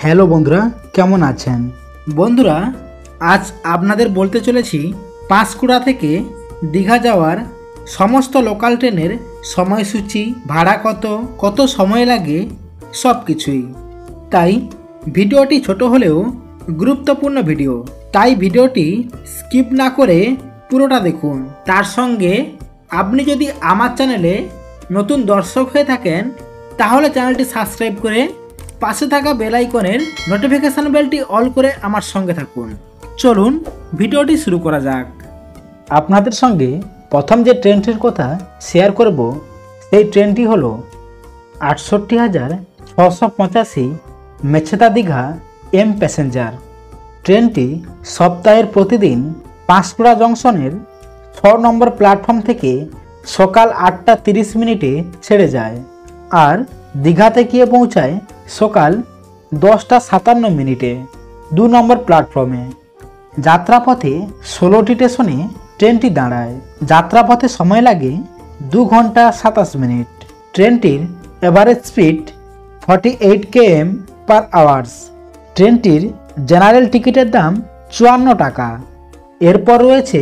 Hello বন্ধুরা, কেমন আছেন? বন্ধুরা, আজ আপনাদের বলতে চলেছি পাঁশকুড়া থেকে দীঘা যাওয়ার সমস্ত লোকাল ট্রেনের সময়সূচি, ভাড়া কত সময় লাগে, সব কিছুই। তাই ভিডিওটি ছোট হলেও গুরুত্বপূর্ণ ভিডিও, তাই ভিডিওটি স্কিপ না করে পুরোটা দেখুন। তার সঙ্গে আপনি যদি আমার চ্যানেলে নতুন দর্শক হয়ে থাকেন তাহলে চ্যানেলটি সাবস্ক্রাইব করে পাশে থাকা বেল আইকনের নোটিফিকেশন বেলটি অল করে আমার সঙ্গে থাকুন। চলুন ভিডিওটি শুরু করা যাক। আপনাদের সঙ্গে প্রথম যে ট্রেনটির কথা শেয়ার করব সেই ট্রেনটি হলো 68,685 মেছেদা দীঘা এম প্যাসেঞ্জার। ট্রেনটি সপ্তাহের প্রতিদিন পাঁশকুড়া জংশনের 6 নম্বর প্ল্যাটফর্ম থেকে সকাল 8টা 30 মিনিটে ছেড়ে যায় আর দীঘাতে গিয়ে পৌঁছায় সকাল 10টা 57 মিনিটে 2 নম্বর প্ল্যাটফর্মে। যাত্রাপথে 16টি স্টেশনে ট্রেনটি দাঁড়ায়। যাত্রাপথে সময় লাগে 2 ঘন্টা 27 মিনিট। ট্রেনটির এভারেজ স্পিড 48 km/h। ট্রেনটির জেনারেল টিকিটের দাম 54 টাকা। এরপর রয়েছে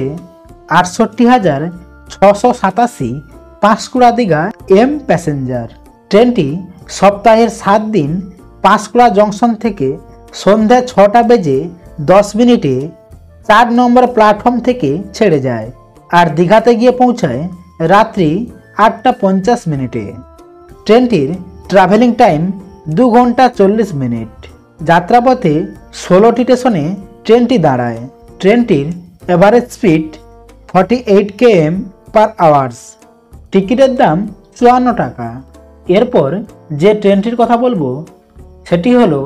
68,687 পাঁশকুড়া দীঘা এম প্যাসেঞ্জার। ট্রেনটি সপ্তাহের 7 দিন পাঁশকুড়া জংশন থেকে সন্ধ্যা 6টা বেজে 10 মিনিটে 4 নম্বর প্ল্যাটফর্ম থেকে ছেড়ে যায় আর দীঘাতে গিয়ে পৌঁছায় রাত্রি 8টা 50 মিনিটে। ট্রেনটির ট্রাভেলিং টাইম 2 ঘন্টা 40 মিনিট। যাত্রাপথে 16টি স্টেশনে ট্রেনটি দাঁড়ায়। ট্রেনটির এভারেজ স্পিড 48 km/h। টিকিটের দাম 54 টাকা। এরপর যে ট্রেনটির কথা বলবো সেটি হলো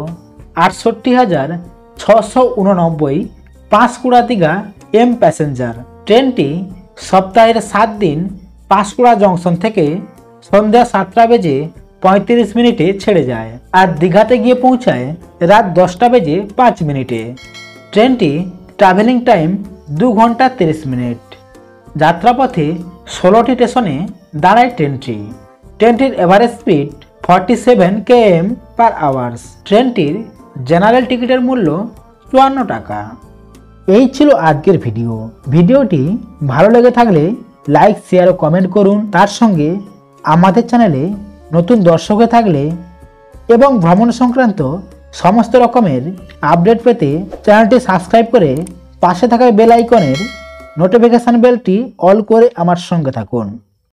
68,689 পাঁশকুড়া দীঘা এম প্যাসেঞ্জার। ট্রেনটি সপ্তাহের 7 দিন পাঁশকুড়া জংশন থেকে সন্ধ্যা 7টা বেজে 35 মিনিটে ছেড়ে যায় আর দীঘাতে গিয়ে পৌঁছায় রাত 10টা বেজে 5 মিনিটে। ট্রেনটি ট্রাভেলিং টাইম 2 ঘন্টা 30 মিনিট। যাত্রাপথে 16টি স্টেশনে দাঁড়ায় ট্রেনটি। ট্রেনটির এভারেজ স্পিড 47 km/h। ট্রেনটির জেনারেল টিকিটের মূল্য 54 টাকা। এই ছিল আজকের ভিডিওটি ভালো লেগে থাকলে লাইক, শেয়ার ও কমেন্ট করুন। তার সঙ্গে আমাদের চ্যানেলে নতুন দর্শক হয়ে থাকলে এবং ভ্রমণ সংক্রান্ত সমস্ত রকমের আপডেট পেতে চ্যানেলটি সাবস্ক্রাইব করে পাশে থাকা বেল আইকনের নোটিফিকেশন বেলটি অল করে আমার সঙ্গে থাকুন।